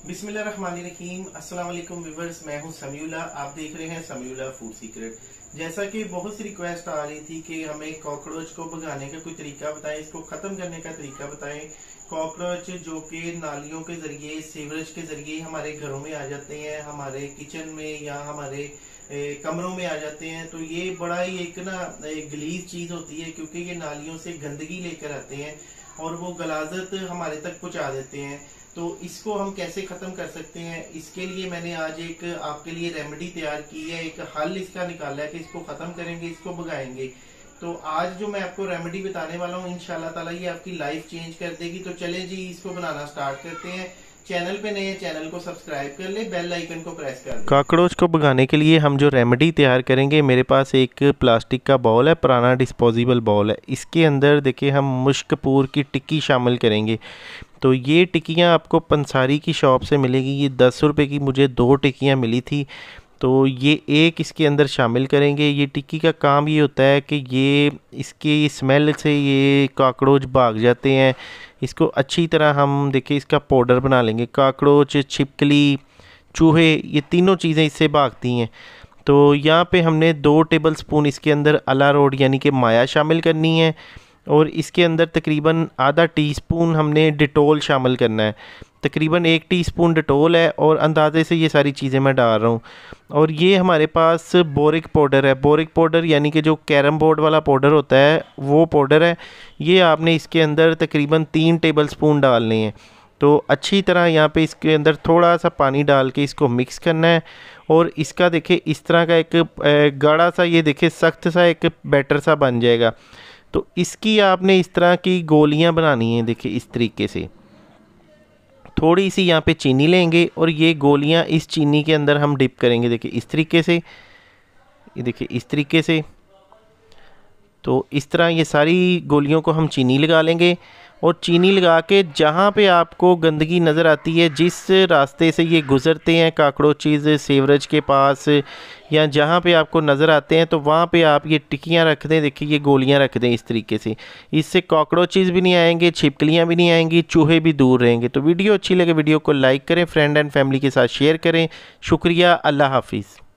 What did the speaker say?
बिस्मिल्लाहिर्रहमानिर्रहीम। अस्सलाम वालेकुम व्यूअर्स, मैं हूं समीउल्लाह। आप देख रहे हैं समीउल्लाह फूड सीक्रेट। जैसा कि बहुत सी रिक्वेस्ट आ रही थी कि हमें कॉकरोच को भगाने का कोई तरीका बताएं, इसको खत्म करने का तरीका बताएं। कॉकरोच जो कि नालियों के जरिए, सीवरेज के जरिए हमारे घरों में आ जाते हैं, हमारे किचन में या हमारे कमरों में आ जाते हैं, तो ये बड़ा ही एक गलीज चीज होती है, क्योंकि ये नालियों से गंदगी लेकर आते हैं और वो गलाजत हमारे तक पहुंचा देते हैं। तो इसको हम कैसे खत्म कर सकते हैं, इसके लिए मैंने आज एक आपके लिए रेमेडी तैयार की है, एक हल इसका निकाला है कि इसको खत्म करेंगे, इसको भगाएंगे। तो आज जो मैं आपको रेमेडी बताने वाला हूँ, इंशाल्लाह ताला ये आपकी लाइफ चेंज कर देगी। तो चले जी, इसको बनाना स्टार्ट करते हैं। चैनल पे नए हैं, चैनल को सब्सक्राइब कर ले, बेल आइकन को प्रेस कर दे। कॉकरोच को भगाने के लिए हम जो रेमेडी तैयार करेंगे, मेरे पास एक प्लास्टिक का बाउल है, पुराना डिस्पोजेबल बाउल है। इसके अंदर देखिए हम मुश्कपूर की टिक्की शामिल करेंगे। तो ये टिक्कियाँ आपको पंसारी की शॉप से मिलेगी। ये 10 रुपये की मुझे 2 टिक्कियाँ मिली थी। तो ये एक इसके अंदर शामिल करेंगे। ये टिक्की का काम ये होता है कि ये इसकी स्मेल से ये कॉकरोच भाग जाते हैं। इसको अच्छी तरह हम देखिए इसका पाउडर बना लेंगे। कॉकरोच, छिपकली, चूहे, ये तीनों चीज़ें इससे भागती हैं। तो यहाँ पे हमने 2 टेबल स्पून इसके अंदर अरारोट यानी कि माया शामिल करनी है, और इसके अंदर तकरीबन आधा टीस्पून हमने डिटोल शामिल करना है। तकरीबन 1 टीस्पून डिटोल है और अंदाजे से ये सारी चीज़ें मैं डाल रहा हूँ। और ये हमारे पास बोरिक पाउडर है। बोरिक पाउडर यानी कि जो कैरम बोर्ड वाला पाउडर होता है, वो पाउडर है। ये आपने इसके अंदर तकरीबन 3 टेबल स्पून डालने हैं। तो अच्छी तरह यहाँ पे इसके अंदर थोड़ा सा पानी डाल के इसको मिक्स करना है। और इसका देखिए इस तरह का एक गाढ़ा सा, ये देखिए सख्त सा एक बैटर सा बन जाएगा। तो इसकी आपने इस तरह की गोलियां बनानी है। देखिए इस तरीके से थोड़ी सी यहाँ पे चीनी लेंगे और ये गोलियां इस चीनी के अंदर हम डिप करेंगे। देखिए इस तरीके से, ये देखिए इस तरीके से। तो इस तरह ये सारी गोलियों को हम चीनी लगा लेंगे। और चीनी लगा के जहाँ पे आपको गंदगी नज़र आती है, जिस रास्ते से ये गुज़रते हैं कॉकरोचेज़ सीवरेज के पास, या जहाँ पे आपको नज़र आते हैं, तो वहाँ पे आप ये टिक्कियाँ रख दें। देखिए ये गोलियाँ रख दें इस तरीके से। इससे कॉकरोचेज़ भी नहीं आएंगे, छिपकलियाँ भी नहीं आएंगी, चूहे भी दूर रहेंगे। तो वीडियो अच्छी लगे वीडियो को लाइक करें, फ्रेंड एंड फैमिली के साथ शेयर करें। शुक्रिया, अल्लाह हाफिज़।